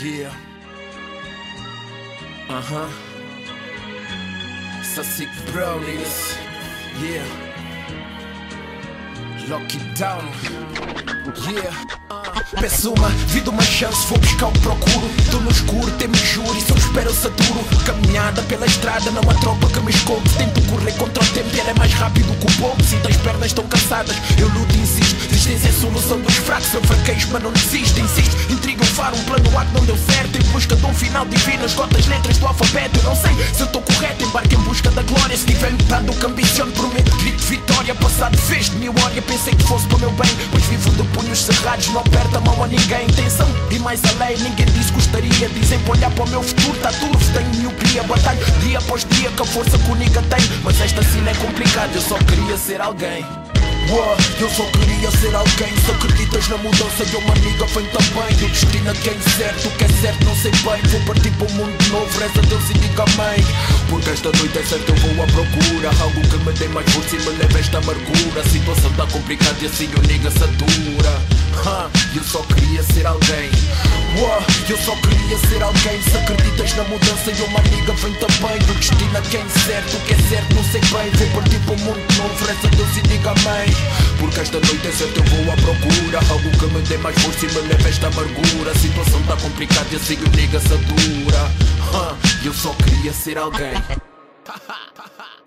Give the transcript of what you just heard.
Yeah. Sassy Brownies. Yeah. Lock it down. Yeah. Peço uma vida, uma chance, vou buscar o que procuro. Tô no escuro, temo juro e só espero saturo. Caminhada pela estrada, não há tropa que me esconde. Tento correr contra o tempo e ele é mais rápido que o pombo. Sinto as pernas estão cansadas, eu luto e insisto. Existência é a solução dos fracos, eu fraquejo mas não desisto. Insisto, intriga, faro um plano A que não deu certo. Em busca de um final divino, esgoto as letras do alfabeto. Eu não sei se eu estou correto, embarque em busca da glória. Se tiver metade do que ambiciono, prometo grito vitória. Passado fez de mil horas, pensei que fosse para o meu bem, pois vivo de punhos cerrados, não aperto a mão a ninguém. Intenção e mais além, ninguém disse gostaria. Dizem para olhar para o meu futuro, está turvo, tenho miopia. Batalho dia após dia com a força que o nigga tem. Mas esta cena é complicada, eu só queria ser alguém. Eu só queria ser alguém. Se acreditas na mudança e uma amiga vem também. O destino é quem certo, o que é certo não sei bem. Vou partir para um mundo novo, reza a Deus e diga amém. Porque esta noite é certo, eu vou à procura algo que me dê mais força e me leve esta amargura. A situação está complicada e assim o nigga satura. Eu só queria ser alguém. Eu só queria ser alguém. Se acreditas na mudança e uma amiga vem também. O destino é quem certo, o que é certo não sei bem. Vou partir para um mundo novo, reza a Deus e diga amém. Porque esta noite é certo, eu vou à procura algo que me dê mais força e me leve esta amargura. A situação está complicada e assim o nigga satura. Eu só queria ser alguém.